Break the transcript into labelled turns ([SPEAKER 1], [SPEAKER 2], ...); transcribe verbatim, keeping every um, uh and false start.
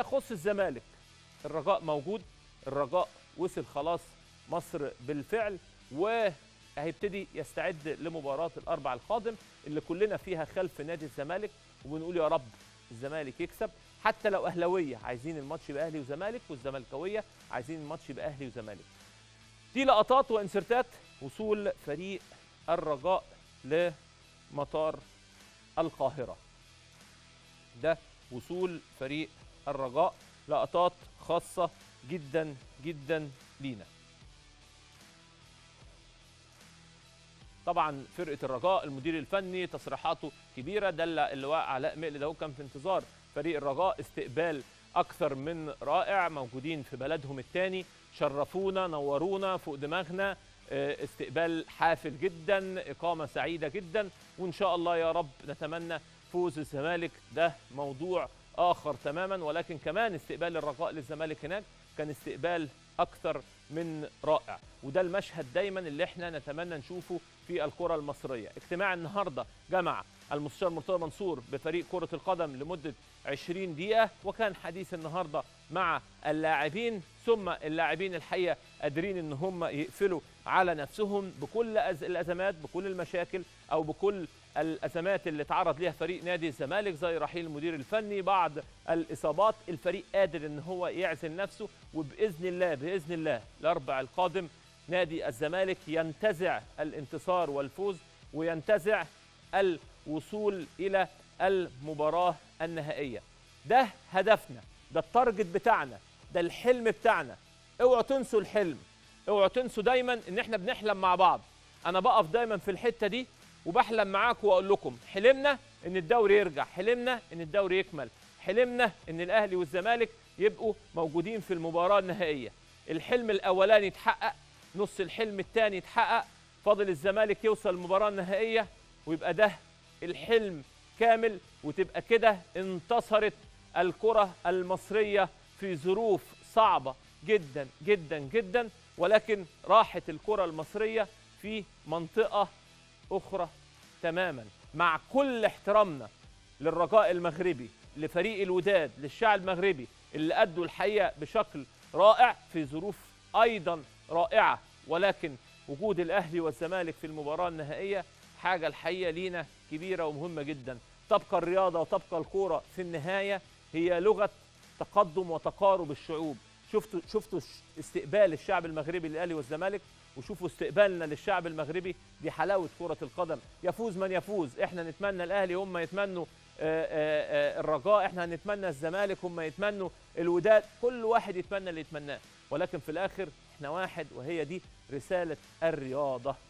[SPEAKER 1] يخص الزمالك، الرجاء موجود، الرجاء وصل خلاص مصر بالفعل، وهيبتدي يستعد لمباراة الأربع القادم اللي كلنا فيها خلف نادي الزمالك، وبنقول يا رب الزمالك يكسب. حتى لو أهلاوية عايزين الماتش يبقى أهلي وزمالك، والزملكاوية عايزين الماتش يبقى أهلي وزمالك. دي لقطات وانسرتات وصول فريق الرجاء لمطار القاهرة. ده وصول فريق الرجاء، لقطات خاصة جدا جدا لينا. طبعا فرقة الرجاء المدير الفني تصريحاته كبيرة، دل اللواء علاء مقل ده كان في انتظار فريق الرجاء، استقبال أكثر من رائع، موجودين في بلدهم الثاني، شرفونا نورونا فوق دماغنا، استقبال حافل جدا، إقامة سعيدة جدا، وإن شاء الله يا رب نتمنى فوز الزمالك، ده موضوع آخر تماما. ولكن كمان استقبال الرجاء للزمالك هناك كان استقبال أكثر من رائع، وده المشهد دايما اللي احنا نتمنى نشوفه في الكرة المصرية. اجتماع النهاردة جمع المستشار مرتضى منصور بفريق كرة القدم لمدة عشرين دقيقة، وكان حديث النهاردة مع اللاعبين، ثم اللاعبين الحقيقة قادرين ان هم يقفلوا على نفسهم بكل الأزمات، بكل المشاكل أو بكل الأزمات اللي تعرض ليها فريق نادي الزمالك، زي رحيل المدير الفني، بعض الإصابات. الفريق قادر ان هو يعزل نفسه، وبإذن الله بإذن الله الأربع القادم نادي الزمالك ينتزع الانتصار والفوز، وينتزع الوصول إلى المباراة النهائية. ده هدفنا، ده التارجت بتاعنا، ده الحلم بتاعنا. اوعوا تنسوا الحلم، اوعوا تنسوا دايما ان احنا بنحلم مع بعض. انا بقف دايما في الحتة دي وبحلم معاكم واقول لكم حلمنا ان الدوري يرجع، حلمنا ان الدوري يكمل، حلمنا ان الاهلي والزمالك يبقوا موجودين في المباراة النهائية. الحلم الاولاني اتحقق، نص الحلم الثاني اتحقق، فاضل الزمالك يوصل المباراة النهائية ويبقى ده الحلم كامل، وتبقى كده انتصرت الكرة المصرية في ظروف صعبة جدا جدا جدا، ولكن راحت الكرة المصرية في منطقة أخرى تماما. مع كل احترامنا للرجاء المغربي، لفريق الوداد، للشعب المغربي اللي أدوا الحقيقة بشكل رائع في ظروف أيضا رائعة، ولكن وجود الأهلي والزمالك في المباراة النهائية حاجة الحقيقة لينا كبيرة ومهمة جدا. تبقى الرياضة وتبقى الكورة في النهاية هي لغة تقدم وتقارب الشعوب. شفتوا شفتوا استقبال الشعب المغربي للأهلي والزمالك، وشوفوا استقبالنا للشعب المغربي. دي حلاوة كرة القدم، يفوز من يفوز. احنا نتمنى الأهلي، هم يتمنوا آآ آآ الرجاء، احنا هنتمنى الزمالك، هم يتمنوا الوداد، كل واحد يتمنى اللي يتمناه، ولكن في الآخر احنا واحد، وهي دي رسالة الرياضة.